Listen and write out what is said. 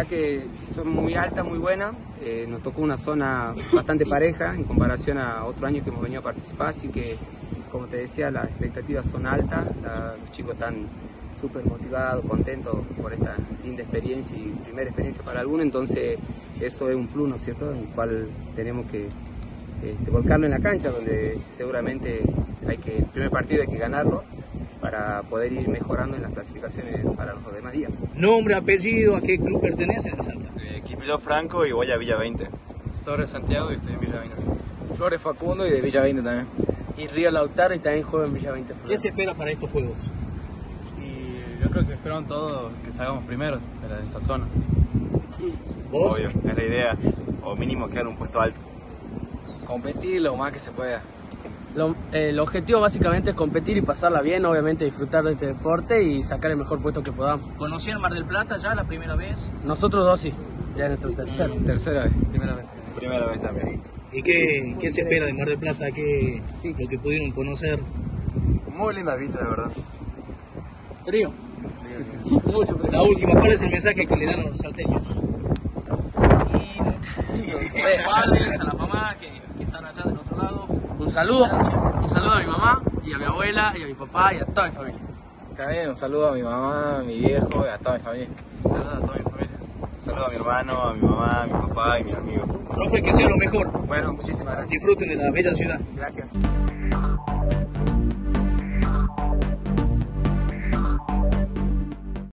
verdad que son muy altas, muy buenas. Nos tocó una zona bastante pareja en comparación a otro año que hemos venido a participar, así que, como te decía, las expectativas son altas, los chicos están súper motivados, contentos por esta linda experiencia y primera experiencia para algunos, entonces eso es un plus, ¿no es cierto?, en el cual tenemos que volcarlo en la cancha, donde seguramente el primer partido hay que ganarlo para poder ir mejorando en las clasificaciones para los demás días. Nombre, apellido, ¿a qué club pertenece en Salta? Quipilo Franco y voy a Villa 20. Torres Santiago y estoy en Villa 20. Flores Facundo y de Villa 20 también. Y Río Lautaro y también juego en Villa 20. ¿Qué se espera para estos juegos? Y yo creo que esperan todos que salgamos primero de esta zona. ¿Vos? Obvio, es la idea, o mínimo quedar un puesto alto. Competir lo más que se pueda. El objetivo básicamente es competir y pasarla bien, obviamente disfrutar de este deporte y sacar el mejor puesto que podamos. ¿Conocían Mar del Plata ya la primera vez? Nosotros dos sí, ya es nuestro tercera vez, primera vez. Primera vez también. ¿Y qué se espera de Mar del Plata? Lo que pudieron conocer. Muy linda vista, de verdad. Frío. Mucho frío. La última, ¿cuál es el mensaje que le dan a los salteños? A los padres, a la mamá que están allá del otro lado. Un saludo a mi mamá y a mi abuela y a mi papá y a toda mi familia. También un saludo a mi mamá, a mi viejo y a toda mi familia. Un saludo a toda mi familia. Un saludo a mi hermano, a mi mamá, a mi papá y mis amigos. Profe, que sea lo mejor. Bueno, muchísimas gracias. Disfruten de la bella ciudad. Gracias.